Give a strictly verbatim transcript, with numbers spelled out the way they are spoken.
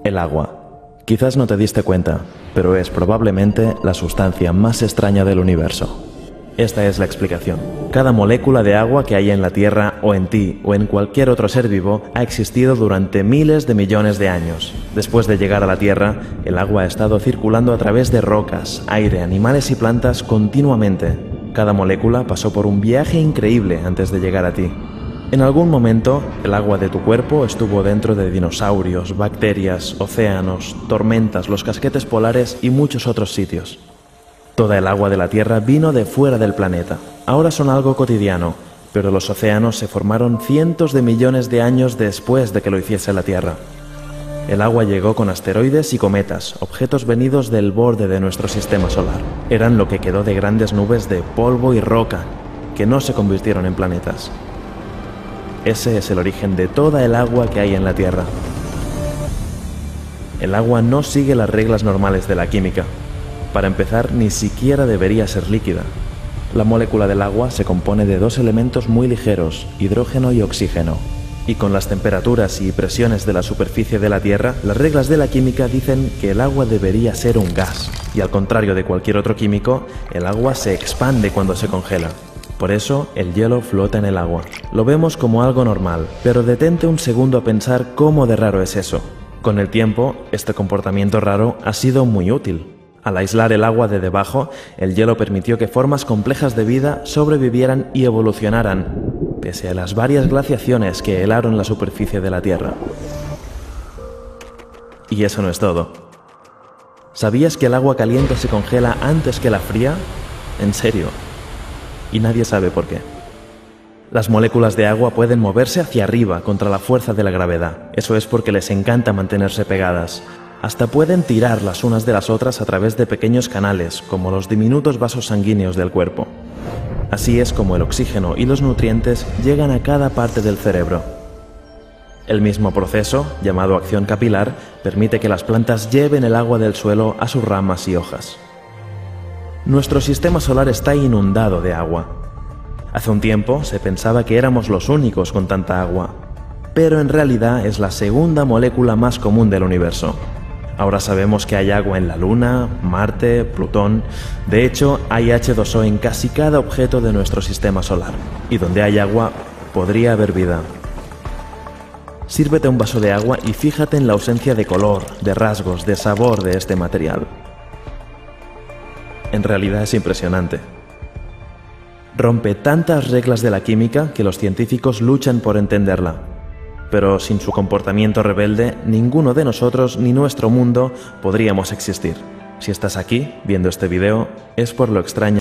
El agua. Quizás no te diste cuenta, pero es probablemente la sustancia más extraña del universo. Esta es la explicación. Cada molécula de agua que hay en la Tierra, o en ti, o en cualquier otro ser vivo, ha existido durante miles de millones de años. Después de llegar a la Tierra, el agua ha estado circulando a través de rocas, aire, animales y plantas continuamente. Cada molécula pasó por un viaje increíble antes de llegar a ti. En algún momento, el agua de tu cuerpo estuvo dentro de dinosaurios, bacterias, océanos, tormentas, los casquetes polares y muchos otros sitios. Toda el agua de la Tierra vino de fuera del planeta. Ahora son algo cotidiano, pero los océanos se formaron cientos de millones de años después de que lo hiciese la Tierra. El agua llegó con asteroides y cometas, objetos venidos del borde de nuestro sistema solar. Eran lo que quedó de grandes nubes de polvo y roca, que no se convirtieron en planetas. Ese es el origen de toda el agua que hay en la Tierra. El agua no sigue las reglas normales de la química. Para empezar, ni siquiera debería ser líquida. La molécula del agua se compone de dos elementos muy ligeros, hidrógeno y oxígeno. Y con las temperaturas y presiones de la superficie de la Tierra, las reglas de la química dicen que el agua debería ser un gas. Y al contrario de cualquier otro químico, el agua se expande cuando se congela. Por eso, el hielo flota en el agua. Lo vemos como algo normal, pero detente un segundo a pensar cómo de raro es eso. Con el tiempo, este comportamiento raro ha sido muy útil. Al aislar el agua de debajo, el hielo permitió que formas complejas de vida sobrevivieran y evolucionaran, pese a las varias glaciaciones que helaron la superficie de la Tierra. Y eso no es todo. ¿Sabías que el agua caliente se congela antes que la fría? En serio. Y nadie sabe por qué. Las moléculas de agua pueden moverse hacia arriba contra la fuerza de la gravedad. Eso es porque les encanta mantenerse pegadas. Hasta pueden tirar las unas de las otras a través de pequeños canales, como los diminutos vasos sanguíneos del cuerpo. Así es como el oxígeno y los nutrientes llegan a cada parte del cerebro. El mismo proceso, llamado acción capilar, permite que las plantas lleven el agua del suelo a sus ramas y hojas. Nuestro sistema solar está inundado de agua. Hace un tiempo se pensaba que éramos los únicos con tanta agua, pero en realidad es la segunda molécula más común del universo. Ahora sabemos que hay agua en la Luna, Marte, Plutón. De hecho, hay hache dos o en casi cada objeto de nuestro sistema solar. Y donde hay agua, podría haber vida. Sírvete un vaso de agua y fíjate en la ausencia de color, de rasgos, de sabor de este material. En realidad es impresionante. Rompe tantas reglas de la química que los científicos luchan por entenderla. Pero sin su comportamiento rebelde, ninguno de nosotros ni nuestro mundo podríamos existir. Si estás aquí, viendo este video, es por lo extraña